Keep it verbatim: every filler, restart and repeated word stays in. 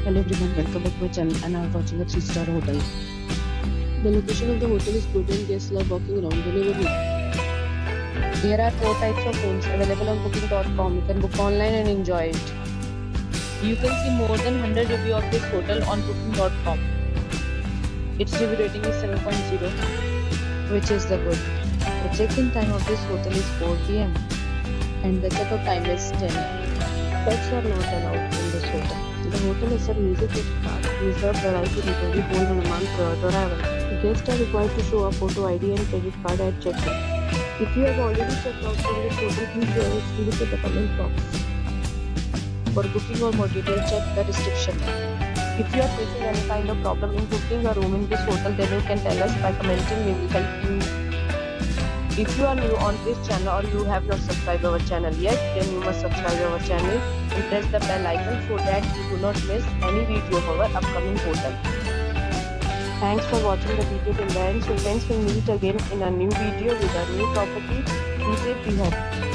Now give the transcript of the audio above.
Hello everyone, welcome back to my channel and I am watching a three star hotel. The location of the hotel is good and guests love walking around the neighborhood. There are four types of rooms available on booking dot com. You can book online and enjoy it. You can see more than one hundred reviews of this hotel on booking dot com. Its review rating is seven point zero, which is the good. The check-in time of this hotel is four p m and the check-out time is ten. Pets are not allowed in this hotel. The hotel accepts music gift card. Reserve the right to temporarily hold an amount prior to arrival. Guests are required to show a photo I D and credit card at check-in. If you have already checked out from this hotel, please share your experience in the comment box. For booking or more details, check the description. If you are facing any kind of problem in booking a room in this hotel, then you can tell us by commenting. We will help you. If you are new on this channel or you have not subscribed our channel yet, then you must subscribe our channel and press the bell icon so that you do not miss any video of our upcoming hotel. Thanks for watching the video till the end. So friends, we'll meet again in a new video with a new property. Be safe, be happy.